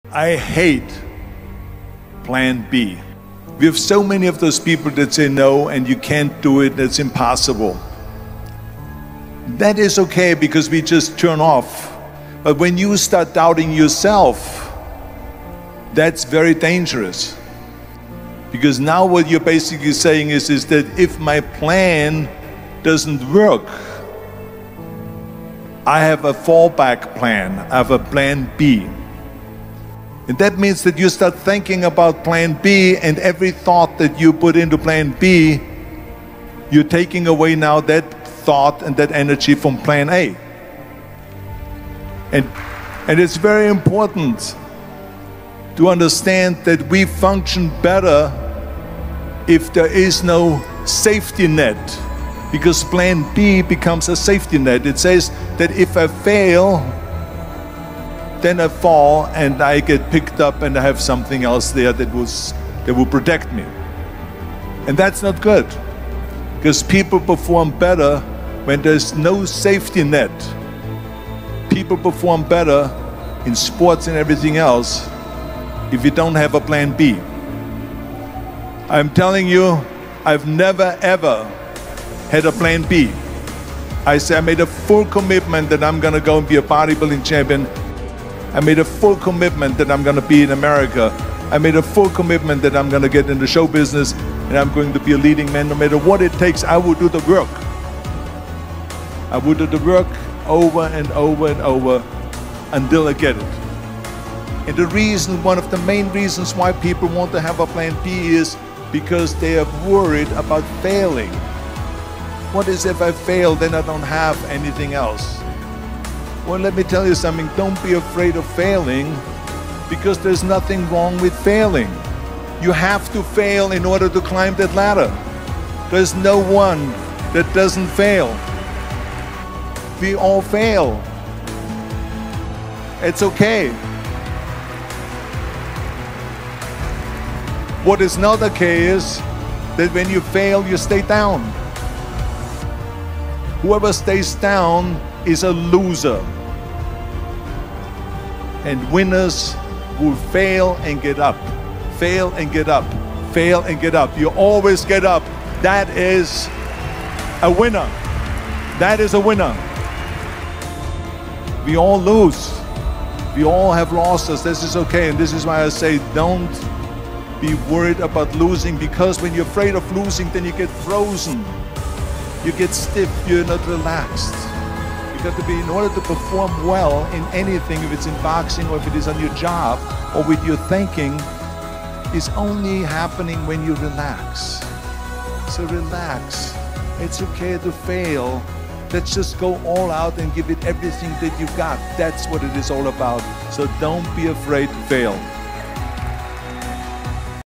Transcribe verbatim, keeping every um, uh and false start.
I hate plan B. We have so many of those people that say no and you can't do it, that's impossible. That is okay because we just turn off. But when you start doubting yourself, that's very dangerous. Because now what you're basically saying is, is that if my plan doesn't work, I have a fallback plan, I have a plan B. And that means that you start thinking about plan B, and every thought that you put into plan B, you're taking away now that thought and that energy from plan A. And, and it's very important to understand that we function better if there is no safety net, because plan B becomes a safety net. It says that if I fail, then I fall and I get picked up and I have something else there that, was, that will protect me. And that's not good, because people perform better when there's no safety net. People perform better in sports and everything else if you don't have a plan B. I'm telling you, I've never ever had a plan B. I say I made a full commitment that I'm gonna go and be a bodybuilding champion. I made a full commitment that I'm gonna be in America. I made a full commitment that I'm gonna get in the show business and I'm going to be a leading man. No matter what it takes, I will do the work. I will do the work over and over and over until I get it. And the reason, one of the main reasons why people want to have a plan B is because they are worried about failing. What is if I fail, then I don't have anything else? Well, let me tell you something, don't be afraid of failing, because there's nothing wrong with failing. You have to fail in order to climb that ladder. There's no one that doesn't fail. We all fail. It's okay. What is not okay is that when you fail, you stay down. Whoever stays down is a loser. And winners will fail and get up. Fail and get up. Fail and get up. You always get up. That is a winner. That is a winner. We all lose. We all have losses. This is okay. And this is why I say don't be worried about losing, because when you're afraid of losing, then you get frozen. You get stiff. You're not relaxed. You got to be, in order to perform well in anything, if it's in boxing or if it is on your job or with your thinking, is only happening when you relax. So relax. It's okay to fail. Let's just go all out and give it everything that you got. That's what it is all about. So don't be afraid to fail.